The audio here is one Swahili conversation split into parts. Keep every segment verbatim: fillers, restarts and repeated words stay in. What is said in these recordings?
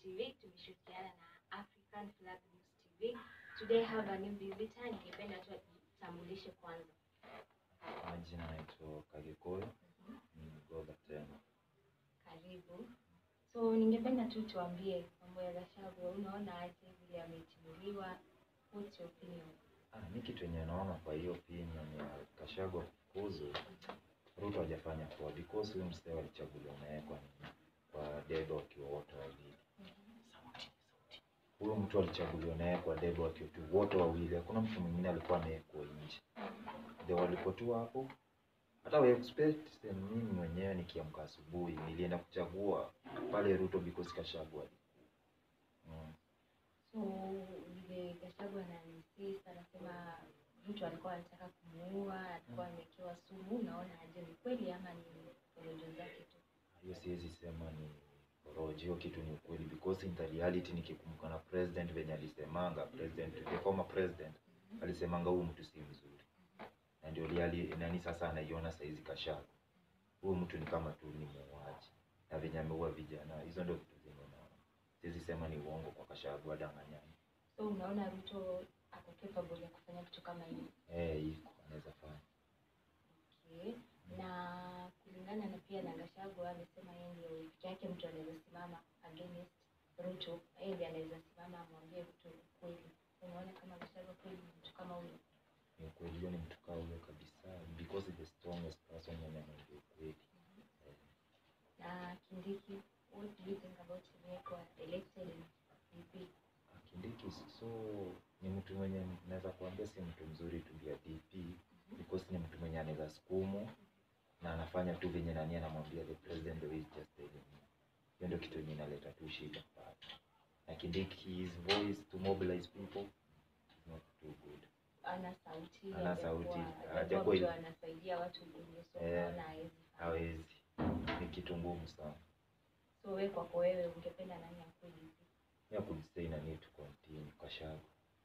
T V, tumeshirikiana na African Flag News T V. Today have a new visitor. Ningependa tu ajitambulishe kwanza. Majina naitwa Kagikoyo. Ni goga tena. Karibu. So ningependa tu tuambie mambo ya Gachagua, unaona aje vile ametimuliwa? What's your opinion? Ah, mimi kitu yenye naona kwa hiyo opinion ya Gachagua kufukuzwa, Ruto hajafanya poa because huyu msee alichaguliwa naye kwa kwa debe wakiwa wote wawili. Sauti, sauti. Huyo mtu alichaguliwa naye kwa debe wakiwa wote wawili. Hakuna mtu mwingine alikuwa amewekwa nje. Ndio walipotua hapo. Hata we expect mimi mwenyewe nikiamka asubuhi nilienda kuchagua pale Ruto because Gachagua. Mm. So vile Gachagua na insist anasema Ruto alikuwa anataka kumuua, alikuwa amekewa sumu, unaona aje, ni kweli ama ni porojo zake tu? Hiyo siwezi sema ni porojo, hiyo kitu ni ukweli because in the reality nikikumbuka na president venye alisemanga, president the former president alisemanga huyu mtu si mzuri. Na ndio reali nani sasa anaiona saizi Gachagua. Huyu mtu ni kama tu ni muuaji. Na venye ameua vijana, hizo ndio vitu zenye naona. Siwezi sema ni uongo kwa Gachagua danganyani. So unaona Ruto ako capable ya kufanya kitu kama hiyo? Eh, iko anaweza fanya. Okay. Na kulingana na pia na Gachagua amesema yeye ndio peke yake mtu anaweza simama against Ruto. Yeye ndiye anaweza simama amwambie Ruto kweli. Unaona kama Gachagua kweli mtu kama huyo? Ni kweli hiyo ni mtu kama huyo kabisa because the strongest person mwenye anaongea kweli. Na Kindiki, what do you think about him being elected in D P? Kindiki so ni mtu mwenye naweza kuambia si mtu mzuri tu bia D P because ni mtu mwenye anaweza sukumu na anafanya tu venye nani anamwambia the president the way just telling me. Hiyo ndio kitu yenye inaleta tu shida pale. Na Kindiki his voice to mobilize people is not too good. Ana sauti, ana sauti, hajakuwa hiyo anasaidia watu wengi, so unaona hawezi. Hawezi. Ni kitu ngumu sana. So wewe kwa wewe ungependa nani akuje hivi? Mimi kujistain na need to continue Gachagua.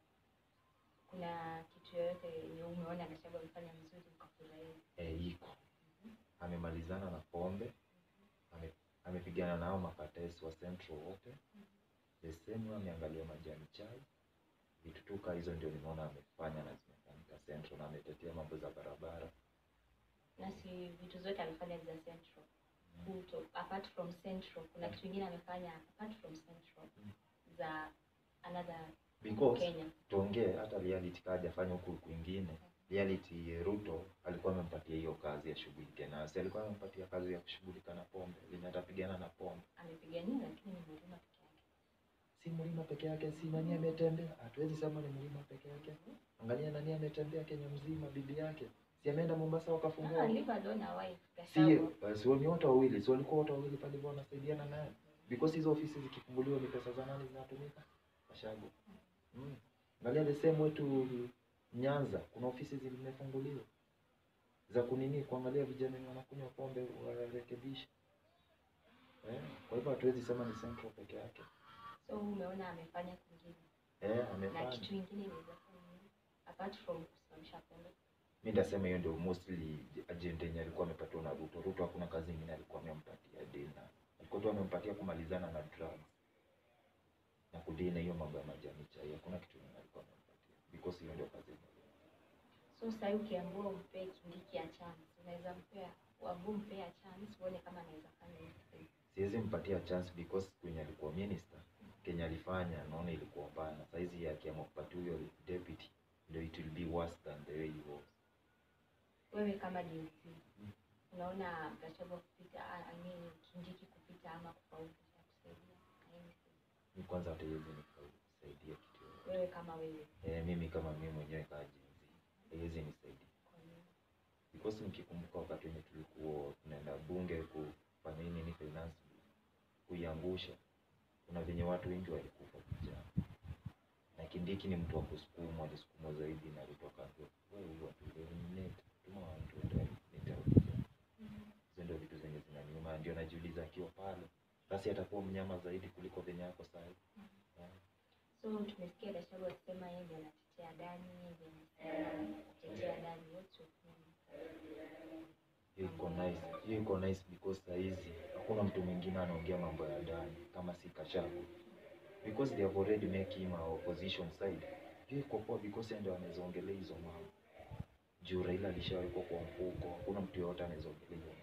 Kuna kitu yote yenye umeona Gachagua amefanya vizuri ukafurahia? Eh, iko. Amemalizana na pombe. Ame amepigana nao makatesi wa Central wote. The same ameangalia majani chai. Vitu tuka hizo ndio nimeona amefanya na zimefanyika Central, na ametetea mambo za barabara. Na si vitu zote amefanya za Central. Mm. Apart from Central, kuna kitu kingine amefanya apart from Central mm. za another because Kenya. Tuongee hata reality kaja fanya huko kwingine. Mm. Reality Ruto alikuwa amempatia hiyo kazi ya shughuli na si alikuwa amempatia kazi ya kushughulika na pombe. Lenye atapigana na pombe. Amepigania lakini ni Murima peke yake. Si Murima peke yake, si nani ametembea? Hatuwezi sema ni Murima peke yake. Angalia nani ametembea Kenya mzima, bibi yake. Si ameenda Mombasa wakafungua. Ah, live dona wife Gachagua. Si wao wote wawili, si walikuwa wote wawili pale bwana wanasaidiana naye. Because hizo ofisi zikifunguliwa ni pesa za nani zinatumika? Gachagua. Mm. Angalia the same wetu Nyanza, kuna ofisi zimefunguliwa. Za kunini kuangalia vijana wanakunywa pombe warekebishe. Eh, kwa hivyo hatuwezi sema ni Central peke yake. So umeona amefanya kingine? Eh, amefanya. Na kitu kingine ni apart from kusimamisha pombe. Mimi nasema hiyo ndio mostly agenda yenye alikuwa amepatiwa na Ruto. Ruto hakuna kazi nyingine alikuwa amempatia dena. Alikuwa tu amempatia kumalizana na drugs. Na kudena hiyo mambo ya majani chai. Hakuna kitu kingine alikuwa amempatia because hiyo ndio kazi yake. So sasa ukiambiwa umpe Kindiki a chance, unaweza mpea, wabu mpea chance uone kama anaweza fanya hivi? Siwezi mpatia chance because kwenye alikuwa minister, Kenya alifanya naona ilikuwa mbaya. Sasa hizi yake amepatia huyo deputy, ndio it will be worse than the way he was. Wewe kama D C, hmm. unaona Gachagua kupita, I mean Kindiki kupita ama kufaulu kusaidia? Ni kwanza hata yeye ni kusaidia kitu. Wewe kama wewe? Eh, mimi kama mimi mwenyewe kaji. Yeye nisaidia. Because nikikumbuka wakati wenye tulikuwa tunaenda bunge kufanya nini ni finance kuiangusha, kuna venye watu wengi walikufa vijana. Na Kindiki ni mtu wa kusukuma, alisukuma zaidi na Ruto akaambia wewe watu eliminate tuma watu ndio nitarudia. Hizo ndio vitu zenye zinaniuma, ndio najiuliza akiwa pale basi atakuwa mnyama zaidi kuliko venye yako sasa. Yeah. So tumesikia Gachagua akisema yeye ndiye anatetea Dani, yeye anatetea Dani wote. Iko nice. Iko nice because saizi hakuna mtu mwingine anaongea mambo ya Dani kama si Gachagua. because they have already make him a opposition side. Hiyo iko poa because ndio anaweza ongelea hizo mambo. Juu Raila alishawekwa kwa mfuko, hakuna mtu yote anaweza ongelea hizo.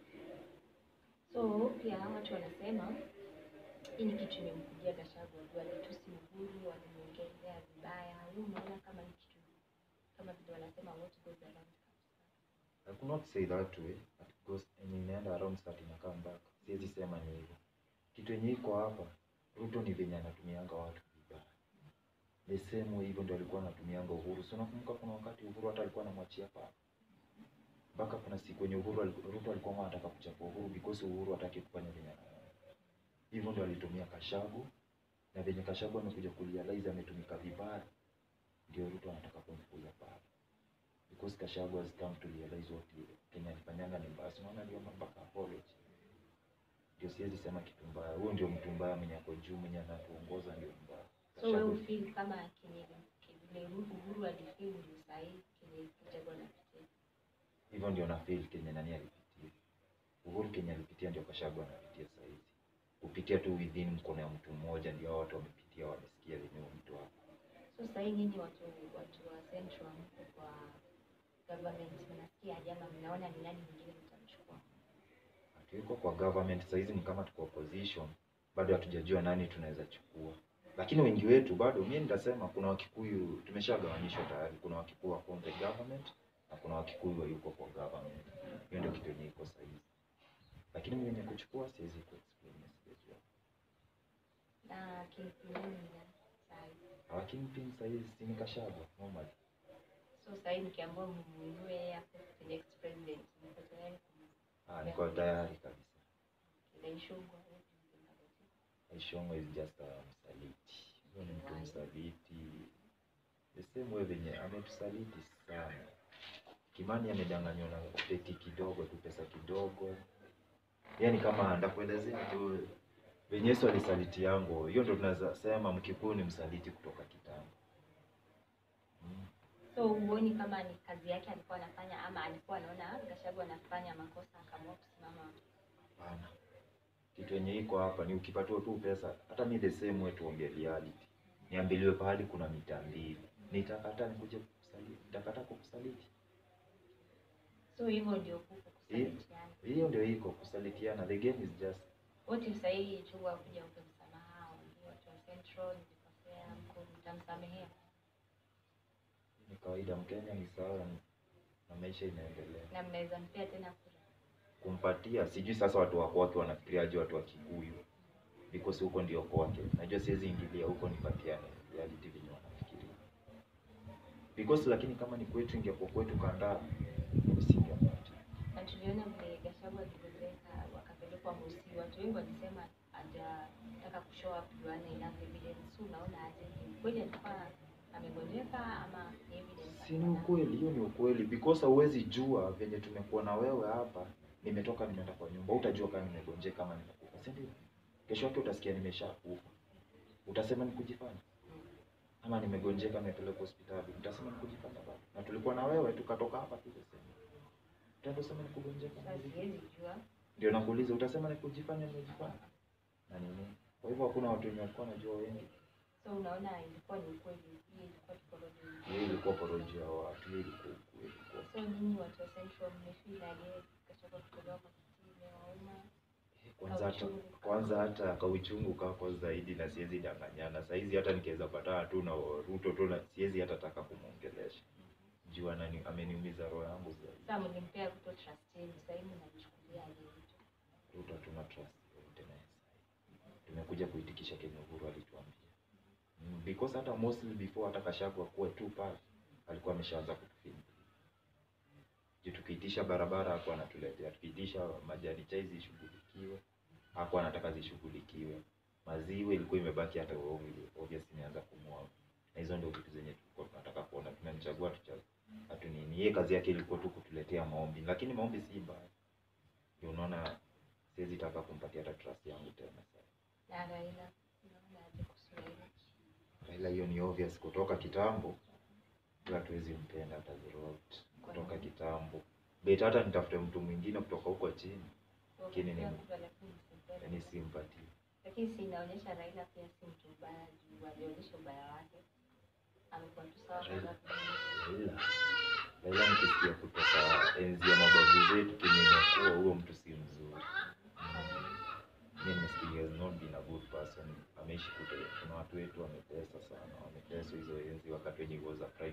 So pia watu wanasema hii ni kitu imemkujia Gachagua, walitusi Uhuru, walimuongelea vibaya. Wewe unaona kama ni kitu kama vile wanasema what goes around comes back? I could not say that way, but because yenye inaenda around start ina come back. Siwezi sema ni hivyo. Kitu yenye iko hapa, Ruto ni venye anatumianga watu vibaya. The same way hivyo ndio alikuwa anatumianga Uhuru. So nakumbuka kuna wakati Uhuru hata alikuwa anamwachia pale. Mpaka kuna siku yenye Uhuru Ruto alikuwa anataka kuchapa Uhuru because Uhuru hataki kufanya venye hivyo ndio alitumia Gachagua, na venye Gachagua amekuja kurealize ametumika vibaya, ndio Ruto anataka kumfukuza pale. Because Gachagua has come to realize what Kenya alifanyanga ni mbaya. Unaona ndio mpaka apology. Ndio siwezi sema kitu mbaya. Huyo ndio mtu mbaya mwenye ako juu mwenye anatuongoza ndio mbaya. So wewe feel kama Kenya vile Uhuru alifeel ndio sahihi Kenya Gachagua anapitia? Hivyo ndio na feel Kenya nani alipitia. Uhuru Kenya alipitia ndio Gachagua anapitia sahihi. Kupitia tu within mkono ya mtu mmoja ndio watu wamepitia wamesikia lenyewe mtu hapo. So sahihi nyinyi watu watu wa Central kwa government mnasikia jama mnaona ni nani mwingine mtamchukua? Tuko kwa government saizi ni kama tuko opposition, bado hatujajua nani tunaweza chukua. Lakini wengi wetu bado mimi nitasema kuna Wakikuyu tumeshagawanyishwa tayari, kuna Wakikuyu wa the government na kuna Wakikuyu wa yuko kwa government. Hiyo ndio kitu yenye iko saizi. Lakini mwenye kuchukua siwezi ku explain sijajua. Na kingpin ni sahihi. Hawa kingpin saizi si ni Gachagua normal. So sahihi nikiambiwa mmuinue hapo the next president mko tayari? Ah, niko tayari kabisa. Daishongwa Daishongwa is just a msaliti. Huyo ni mtu msaliti. The same way venye ametusaliti sana. Kimani amedanganywa na peti kidogo tu, pesa kidogo. Yaani kama ndakuelezea tu venye Yesu alisaliti yangu, hiyo ndio tunaweza sema Mkikuyu ni msaliti kutoka kitambo. Hmm. So uone kama ni kazi yake alikuwa anafanya ama alikuwa anaona Gachagua anafanya makosa akaamua kusimama? Hapana. Kitu yenye iko hapa ni ukipatiwa tu pesa, hata mimi the same way tuongee reality. Niambiliwe pahali kuna mita mbili. Nitakataa nikuje kukusaliti, nitakataa kukusaliti. So hivyo ndio kuko kusalitiana. Hiyo ndio iko kusalitiana. The game is just what you say chungwa kuja upe msamaha ndio watu wa Central nikosea mko mtamsamehea. Ni kawaida, Mkenya ni sawa na maisha inaendelea. Na mnaweza mpea tena kura? Kumpatia sijui sasa watu wako wake wanafikiriaje watu wa Kikuyu. Because huko ndio kwake. Najua siwezi ingilia huko nipatiane reality vile wanafikiria. Because lakini kama ni kwetu ingekuwa kwetu kandaa nisingepata. Na tuliona vile Gachagua alivyoweka wakapelekwa Musi, watu wengi walisema hajataka kushow up juana enough evidence. So unaona aje kweli alikuwa amegonjeka ama evidence? Si ni ukweli, hiyo ni ukweli because huwezi jua venye tumekuwa na wewe hapa, nimetoka nimeenda kwa nyumba, utajua kama nimegonjeka kama nimekufa, si ndio? Kesho yake utasikia nimeshakufa. Utasema ni kujifanya? Ama nimegonjeka nimepelekwa hospitali, utasema ni kujifanya bado. Na tulikuwa na wewe tukatoka hapa tu sasa. Utasema ni kugonjeka? Siwezi jua. Ndio nakuuliza, utasema ni kujifanya nimejifanya? Na nini? Kwa hivyo hakuna watu wenye walikuwa wanajua wengi. So unaona ilikuwa ni ukweli, hii ilikuwa porojo. Hii ilikuwa porojo ya watu, hii ilikuwa ukweli. So nyinyi watu wa Central mmefeel aje Gachagua kutolewa kwa kiti wauma? Kwanza hata kwanza hata kwa uchungu kako zaidi na siwezi danganyana. Sasa hizi hata nikiweza pata tu na Ruto tu na siwezi hata taka kumuongelesha. Jua nani ameniumiza roho yangu zaidi. Sasa mlimpea Ruto trust yenu, sasa hivi mnachukulia aje Ruto? Ruto tuna trust tena. Tumekuja kuitikisha Kenya Uhuru alituambia. Because hata mostly before hata Gachagua kuwe tu pale alikuwa ameshaanza kutufini. Je, tukiitisha barabara hapo anatuletea, tukiitisha majani chai zishughulikiwe hapo anataka zishughulikiwe. Maziwa ilikuwa imebaki hata obviously imeanza kumwaga. Na hizo ndio vitu zenye tulikuwa tunataka kuona, tunamchagua tuchague. Hatu nini, yeye kazi yake ilikuwa tu kutuletea maombi, lakini maombi si mbaya. Ndio unaona siwezi taka kumpatia hata trust yangu tena sasa. Na Raila, unaona aje kuhusu Raila? Raila hiyo ni obvious kutoka kitambo. Bila tuwezi mpenda hata zrot kutoka kitambo. Beta hata nitafute mtu mwingine kutoka huko chini. Lakini ni ni sympathy. Lakini si inaonyesha Raila pia si mtu mbaya, juu alionyesha ubaya wake. Amekuwa tu sawa kwa Raila. Raila. Raila nikisikia kutoka enzi ya mababu zetu kimekuwa huo mtu si mzuri. Mimi nimesikia he has not been a good person. Ameishi kute. Kuna watu wetu wametesa sana. Wameteswa hizo enzi wakati wenye was a prime.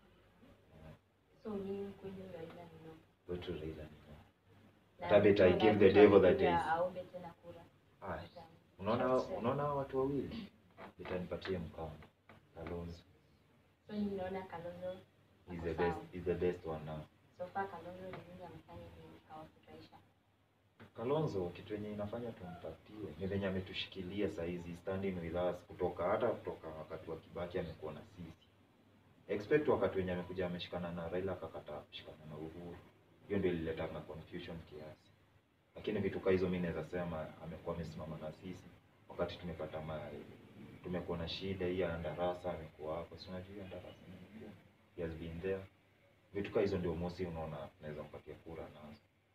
So ni kweli Raila ni no. Wetu Raila ni no. Tabet I give the devil that is. Aombe tena kura. Ah. Unaona unaona watu wawili? Nitanipatie mkao. Kalonzo. So ninaona Kalonzo is the best is the best one now. So far Kalonzo ni nini amefanya nini hawafurahisha? Kalonzo kitu yenye inafanya tumpatie ni venye ametushikilia saa hizi standing with us kutoka hata kutoka wakati wa Kibaki amekuwa na sisi. Expect wakati wenye amekuja ameshikana na Raila akakataa kushikana na Uhuru. Hiyo ndio ilileta na confusion kiasi. Lakini vitu kama hizo mimi naweza sema amekuwa amesimama na sisi wakati tumepata mali. Tumekuwa na shida hii ya darasa amekuwa hapo. Si unajua darasa ni he has been there. Vitu kama hizo ndio mosi unaona naweza mpatia kura nazo.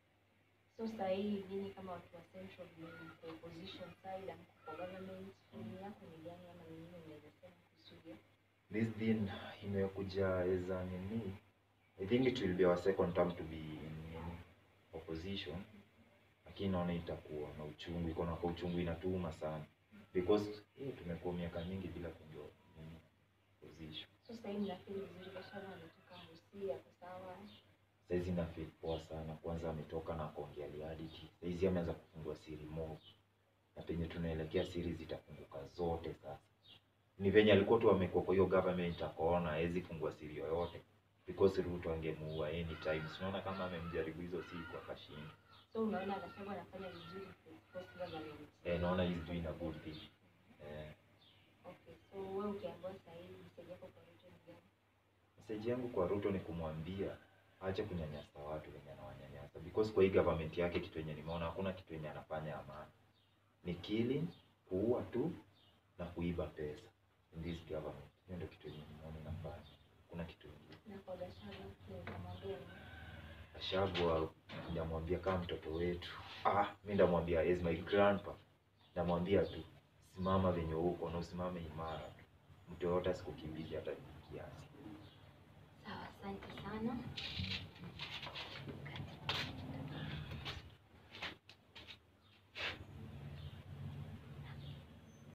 So sasa hii nini kama watu wa central ni opposition side and kwa government ni yako ni gani ama ni nini unaweza sema kusudia? This thing imekuja as a nini? I think it will be our second term to be in opposition. Lakini naona itakuwa na uchungu, iko na kwa uchungu inatuuma sana. Because eh tumekuwa miaka mingi bila kujua nini opposition. So sasa hii nafikiri vizuri Gachagua ametoka Busia kwa sawa. Saizi na feel poa sana. Kwanza ametoka na kuongea reality. Saizi ameanza kufungua siri mob. Na penye tunaelekea siri zitafunguka zote sasa. Ni venye alikuwa tu amekuwa kwa hiyo government akaona hawezi fungua siri yoyote. Because Ruto angemuua anytime. Unaona kama amemjaribu hizo siku akashinda. So unaona Gachagua anafanya vizuri post government. Eh, naona he's doing a good thing. Eh. Okay, so wewe ukiambiwa sasa hivi message yako kwa Ruto ni gani? Message yangu kwa Ruto ni kumwambia aache kunyanyasa watu wenye anawanyanyasa, because kwa hii government yake kitu yenye nimeona hakuna kitu yenye anafanya amani. Ni killing, kuua tu na kuiba pesa in this government. Hiyo ndio kitu yenye nimeona inafanya. Kuna kitu kingine. Na kwa Gachagua tunamwambia Gachagua ndamwambia kama mtoto wetu. Ah, mimi ndamwambia as my grandpa. Ndamwambia tu simama venye uko na usimame imara. Mtu yote asikukimbize hata kiasi. sawa, asante sana.